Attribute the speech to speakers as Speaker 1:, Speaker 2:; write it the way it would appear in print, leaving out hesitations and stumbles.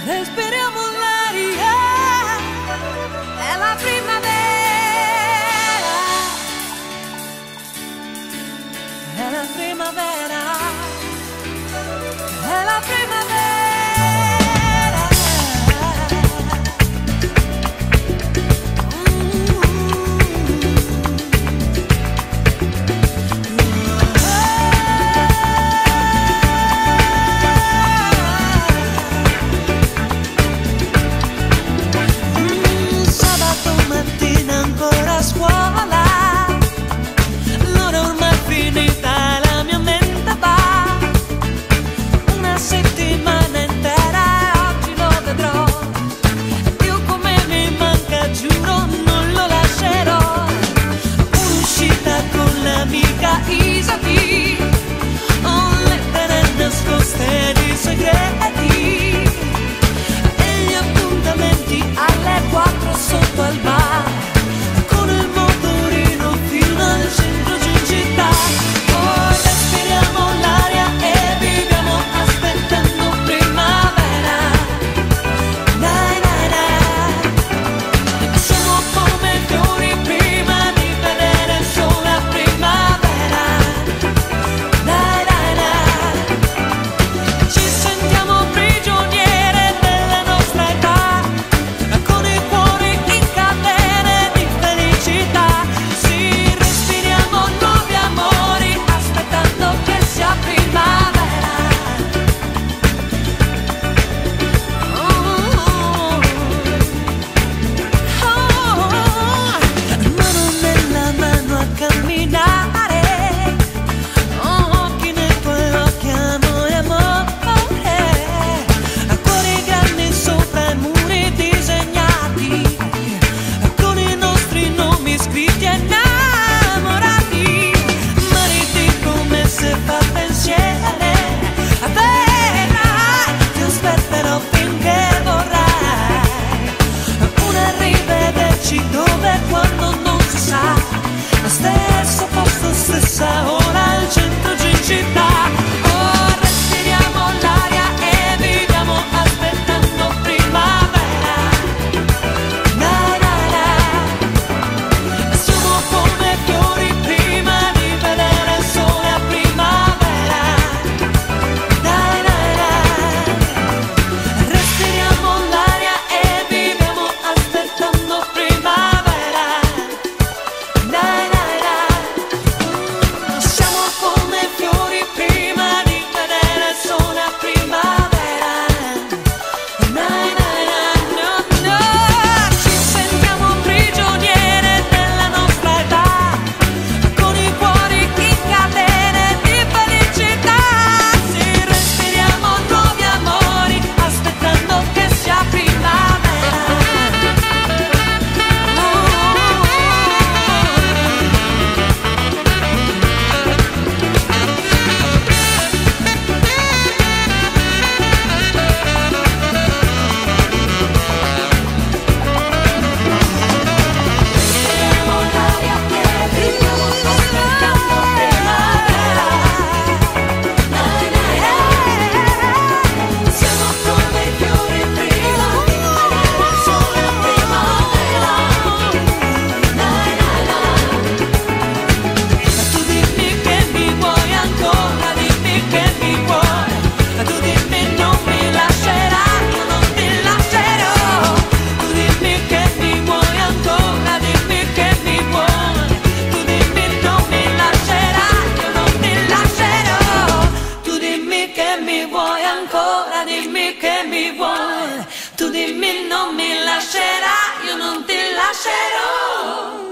Speaker 1: respiriamo l'aria, è la primavera, è la primavera, è la primavera. Isapi, ho lettere nascoste di segreti e gli appuntamenti alle 4 sotto al bar con il motorino fino al centro di città. Poi respiriamo l'aria e viviamo aspettando primavera. Dai, dai, dai, siamo come fiori prima di vedere il sole a primavera. Dove quando non si sa, stesso posto, stessa ora al centro di città. Oh, respiriamo l'aria e viviamo aspettando primavera. Dai, dai, dai, siamo come fiori prima di vedere il sole a primavera. Dai, dai, dai, respiriamo l'aria e viviamo aspettando primavera. Dimmi che mi vuoi, tu dimmi non mi lascerai, io non ti lascerò.